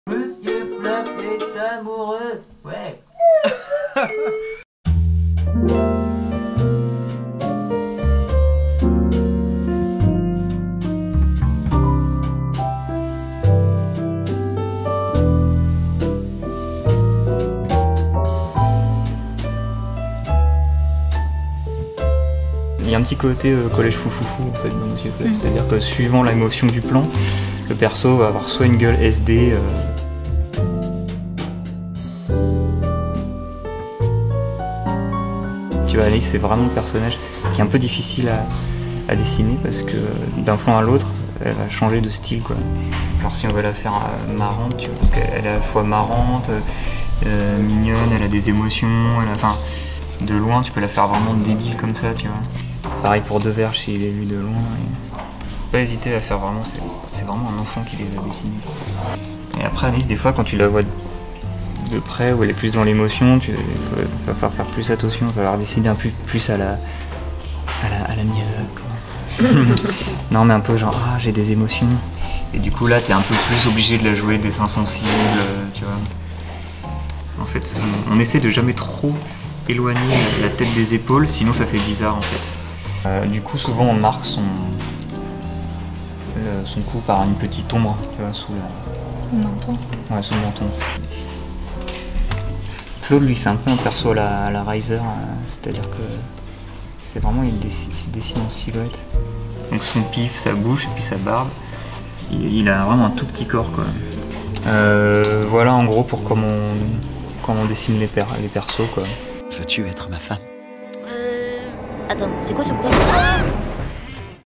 Monsieur Flap est amoureux. Ouais. Il y a un petit côté collège foufoufou en fait dans Monsieur Flap, c'est-à-dire que suivant l'émotion du plan, le perso va avoir soit une gueule SD, tu vois, Alice c'est vraiment le personnage qui est un peu difficile à dessiner parce que d'un plan à l'autre, elle va changer de style quoi. Alors si on veut la faire marrante, tu vois, parce qu'elle est à la fois marrante, mignonne, elle a des émotions, enfin de loin tu peux la faire vraiment débile comme ça, tu vois. Pareil pour Deverge s'il est vu de loin. Faut pas hésiter à faire vraiment, c'est vraiment un enfant qui les a dessinés. Et après Alice, des fois quand tu la vois de près où elle est plus dans l'émotion, tu vas falloir faire plus attention, il va falloir dessiner un peu plus à la Miyazaki. Non mais un peu genre ah j'ai des émotions. Et du coup là t'es un peu plus obligé de la jouer dessin sensible, tu vois. En fait on essaie de jamais trop éloigner la tête des épaules, sinon ça fait bizarre en fait. Du coup souvent on marque son cou par une petite ombre, tu vois, sous le menton. Ouais, sous le menton. Claude lui c'est un peu un perso à la Riser, c'est-à-dire que c'est vraiment il dessine en silhouette. Donc son pif, sa bouche et puis sa barbe, il a vraiment un tout petit corps quoi. Voilà en gros pour comment on dessine les persos quoi. Veux-tu être ma femme? Attends, c'est quoi ce bruit?